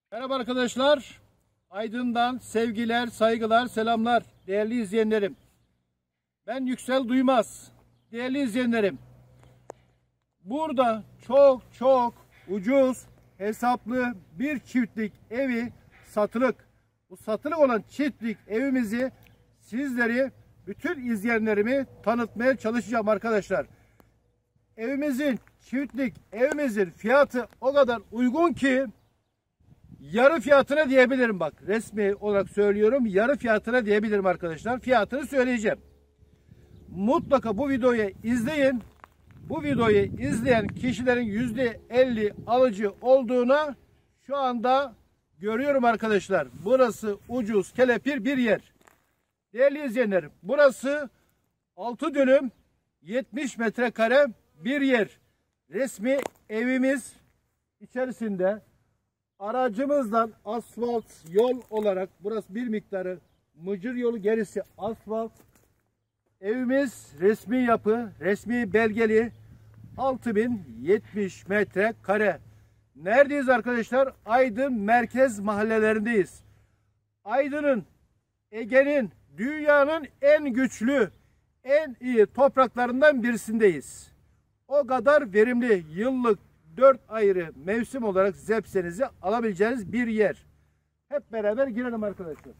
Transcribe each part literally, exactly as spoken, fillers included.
Merhaba arkadaşlar. Aydın'dan sevgiler, saygılar, selamlar değerli izleyenlerim. Ben Yüksel Duymaz. Değerli izleyenlerim. Burada çok çok ucuz, hesaplı bir çiftlik evi satılık. Bu satılık olan çiftlik evimizi sizleri, bütün izleyenlerimi tanıtmaya çalışacağım arkadaşlar. Evimizin, çiftlik evimizin fiyatı o kadar uygun ki yarı fiyatına diyebilirim bak. Resmi olarak söylüyorum. Yarı fiyatına diyebilirim arkadaşlar. Fiyatını söyleyeceğim. Mutlaka bu videoyu izleyin. Bu videoyu izleyen kişilerin yüzde elli alıcı olduğunu şu anda görüyorum arkadaşlar. Burası ucuz, kelepir bir yer. Değerli izleyenlerim, burası altı dönüm yetmiş metrekare bir yer. Resmi evimiz içerisinde aracımızdan asfalt yol olarak, burası bir miktarı mıcır yolu, gerisi asfalt. Evimiz resmi yapı, resmi belgeli, altı bin yetmiş metrekare. Neredeyiz arkadaşlar? Aydın merkez mahallelerindeyiz. Aydın'ın, Ege'nin, dünyanın en güçlü, en iyi topraklarından birisindeyiz. O kadar verimli, yıllık dört ayrı mevsim olarak zepsenizi alabileceğiniz bir yer. Hep beraber girelim arkadaşlar.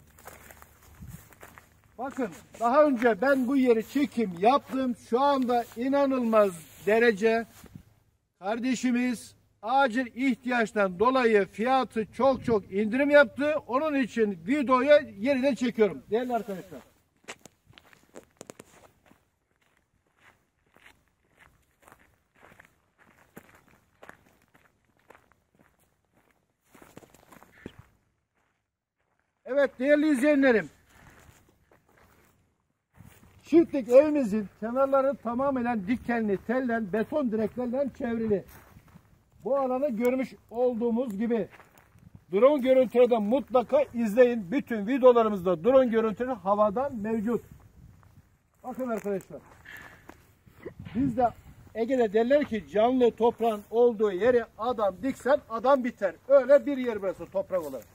Bakın, daha önce ben bu yeri çekim yaptım. Şu anda inanılmaz derece kardeşimiz acil ihtiyaçtan dolayı fiyatı çok çok indirim yaptı. Onun için videoyu yeniden çekiyorum. Değerli arkadaşlar. Evet değerli izleyenlerim. Çiftlik evimizin kenarları tamamen dikenli, tellen, beton direklerden çevrili. Bu alanı görmüş olduğumuz gibi drone görüntülerden mutlaka izleyin. Bütün videolarımızda drone görüntüleri havadan mevcut. Bakın arkadaşlar. Bizde Ege'de derler ki canlı toprağın olduğu yere adam diksen adam biter. Öyle bir yer burası toprak olarak.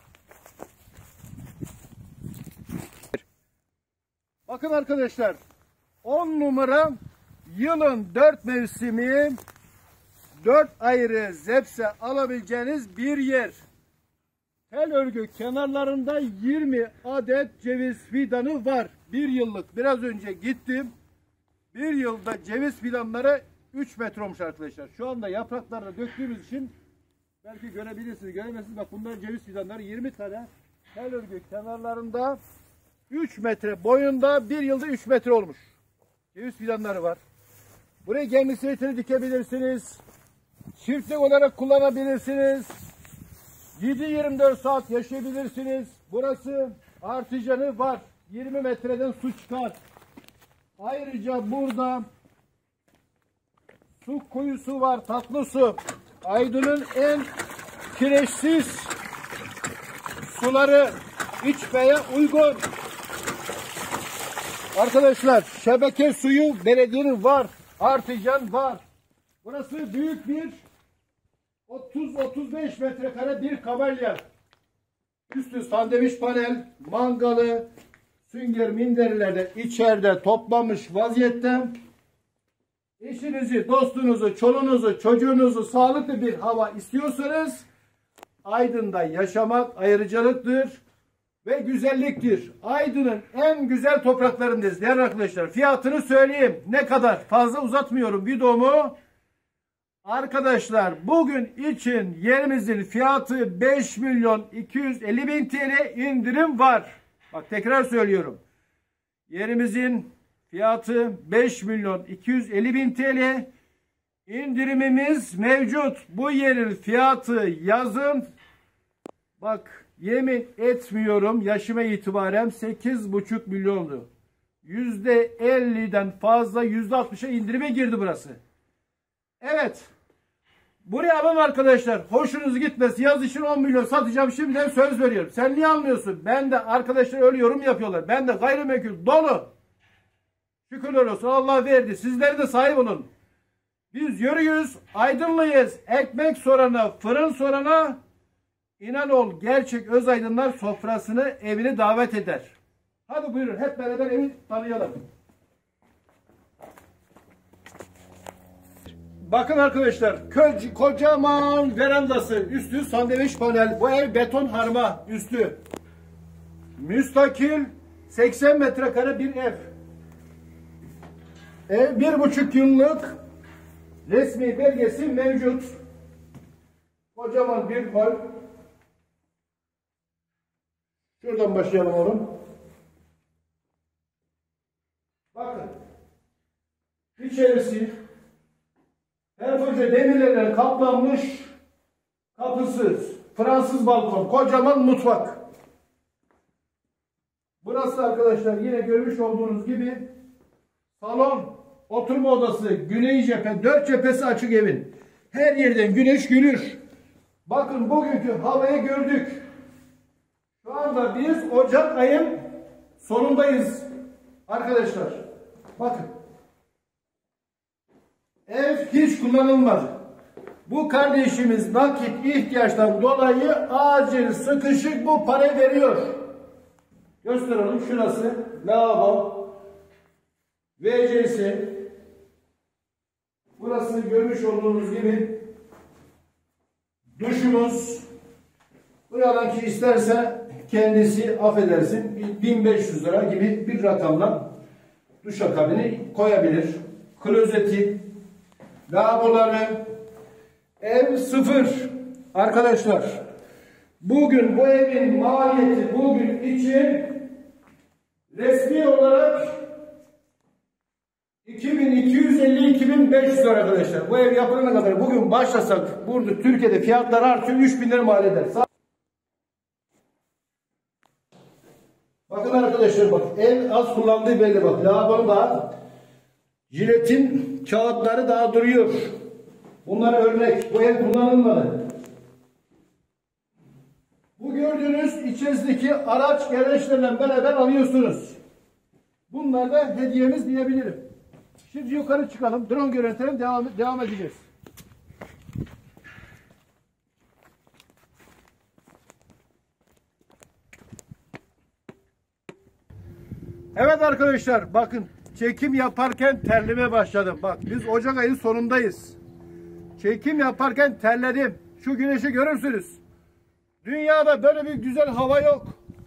Bakın arkadaşlar, on numara yılın dört mevsimi dört ayrı zepse alabileceğiniz bir yer. Tel örgü kenarlarında yirmi adet ceviz fidanı var. Bir yıllık. Biraz önce gittim. Bir yılda ceviz fidanları üç metre olmuş arkadaşlar. Şu anda yapraklarını döktüğümüz için belki görebilirsiniz, göremezsiniz. Bak bunlar ceviz fidanları, yirmi tane tel örgü kenarlarında üç metre boyunda, bir yılda üç metre olmuş. Ceviz fidanları var. Buraya gemlik zeytini dikebilirsiniz. Çiftlik olarak kullanabilirsiniz. yedi yirmi dört saat yaşayabilirsiniz. Burası artıcanı var. yirmi metreden su çıkar. Ayrıca burada su kuyusu var, tatlı su. Aydın'ın en kireçsiz suları içmeye uygun. Arkadaşlar şebeke suyu belediyenin var. Artijan var. Burası büyük bir otuz otuz beş metrekare bir kamelya. Üstü sandviç panel, mangalı, sünger minderiler de içeride toplanmış vaziyette. Eşinizi, dostunuzu, çoluğunuzu, çocuğunuzu sağlıklı bir hava istiyorsanız Aydın'da yaşamak ayrıcalıktır ve güzelliktir. Aydın'ın en güzel topraklarındayız değerli arkadaşlar. Fiyatını söyleyeyim. Ne kadar? Fazla uzatmıyorum videomu. Arkadaşlar bugün için yerimizin fiyatı beş milyon iki yüz elli bin T L indirim var. Bak tekrar söylüyorum. Yerimizin fiyatı beş milyon iki yüz elli bin T L. İndirimimiz mevcut. Bu yerin fiyatı yazın. Bak yemin etmiyorum, yaşıma itibaren sekiz buçuk milyondu. yüzde elliden fazla, yüzde altmışa indirime girdi burası. Evet. Buraya alın arkadaşlar. Hoşunuz gitmez. Yaz için on milyon satacağım. Şimdiden söz veriyorum. Sen niye almıyorsun? Ben de arkadaşlar öyle yorum yapıyorlar. Ben de gayrimenkul dolu. Şükürler olsun. Allah verdi. Sizler de sahip olun. Biz yürüyüz. Aydınlıyız. Ekmek sorana, fırın sorana İnan ol gerçek öz aydınlar sofrasını, evini davet eder. Hadi buyurun hep beraber evi tanıyalım. Bakın arkadaşlar, kö kocaman verandası, üstü sandviç panel, bu ev beton harma üstü. Müstakil seksen metrekare bir ev. Ev bir buçuk yıllık resmi belgesi mevcut. Kocaman bir hol. Şuradan başlayalım oğlum. Bakın. İçerisi her koca demirlerle kaplanmış, kapısız, Fransız balkon, kocaman mutfak. Burası arkadaşlar yine görmüş olduğunuz gibi salon, oturma odası, güney cephe, dört cephesi açık evin. Her yerden güneş gülür. Bakın bugünkü havayı gördük. Şu anda biz Ocak ayın sonundayız arkadaşlar. Bakın. Ev hiç kullanılmadı. Bu kardeşimiz nakit ihtiyaçtan dolayı acil sıkışık bu parayı veriyor. Gösterelim şurası. Lavabo. V C'si. Burası görmüş olduğunuz gibi duşumuz. Buradan ki isterse kendisi affedersin bin beş yüz lira gibi bir rakamla duşakabini koyabilir. Klozeti, lavaboları, ev sıfır. Arkadaşlar bugün bu evin maliyeti bugün için resmi olarak iki bin iki yüz elli iki bin beş yüz lira arkadaşlar. Bu ev yapılana kadar bugün başlasak burada Türkiye'de fiyatlar artıyor, üç bin lira mal eder. Bakın arkadaşlar bak ev az kullandığı belli bak. Lavabonun daha jiletin kağıtları daha duruyor. Bunlar örnek. Bu ev kullanılmadı. Bu gördüğünüz içerisindeki araç gereçlerle beraber alıyorsunuz. Bunlar da hediyemiz diyebilirim. Şimdi yukarı çıkalım. Drone görüntülerim devam, devam edeceğiz. Evet arkadaşlar bakın çekim yaparken terlemeye başladım. Bak biz Ocak ayının sonundayız. Çekim yaparken terledim. Şu güneşi görürsünüz. Dünyada böyle bir güzel hava yok.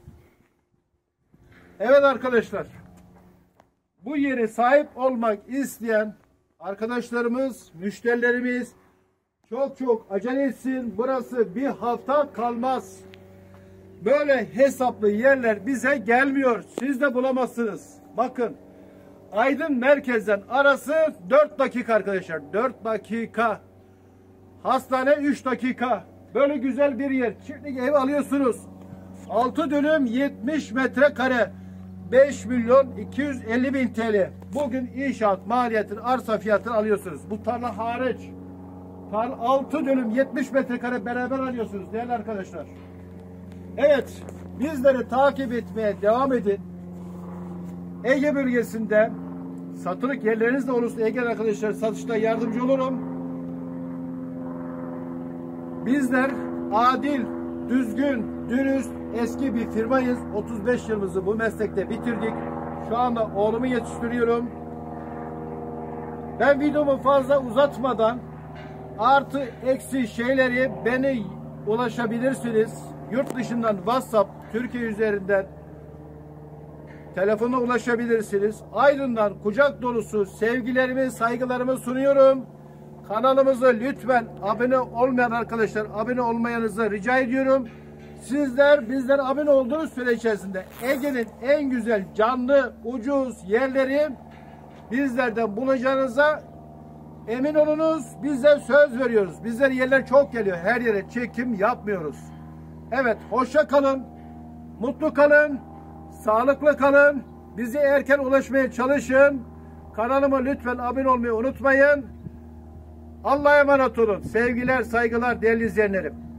Evet arkadaşlar. Bu yere sahip olmak isteyen arkadaşlarımız, müşterilerimiz çok çok acele etsin. Burası bir hafta kalmaz. Böyle hesaplı yerler bize gelmiyor. Siz de bulamazsınız. Bakın. Aydın merkezden arası dört dakika arkadaşlar. dört dakika. Hastane üç dakika. Böyle güzel bir yer. Çiftlik ev alıyorsunuz. altı dönüm yetmiş metrekare. beş milyon iki yüz elli bin T L. Bugün inşaat maliyetini, arsa fiyatını alıyorsunuz. Bu tarla hariç. Tarla altı dönüm yetmiş metrekare beraber alıyorsunuz değerli arkadaşlar. Evet. Bizleri takip etmeye devam edin. Ege bölgesinde satılık yerleriniz de olursa Ege arkadaşlar satışta yardımcı olurum. Bizler adil, düzgün, dürüst, eski bir firmayız. otuz beş yılımızı bu meslekte bitirdik. Şu anda oğlumu yetiştiriyorum. Ben videomu fazla uzatmadan artı eksi şeyleri beni ulaşabilirsiniz. Yurt dışından WhatsApp, Türkiye üzerinden telefona ulaşabilirsiniz. Aydın'dan kucak dolusu sevgilerimi, saygılarımı sunuyorum. Kanalımıza lütfen abone olmayan arkadaşlar abone olmayanızı rica ediyorum. Sizler bizler abone olduğunuz süre içerisinde Ege'nin en güzel canlı ucuz yerleri bizlerden bulacağınıza emin olunuz. Bizler söz veriyoruz. Bizler yerler çok geliyor. Her yere çekim yapmıyoruz. Evet hoşça kalın. Mutlu kalın. Sağlıklı kalın. Bize erken ulaşmaya çalışın. Kanalıma lütfen abone olmayı unutmayın. Allah'a emanet olun. Sevgiler, saygılar değerli izleyenlerim.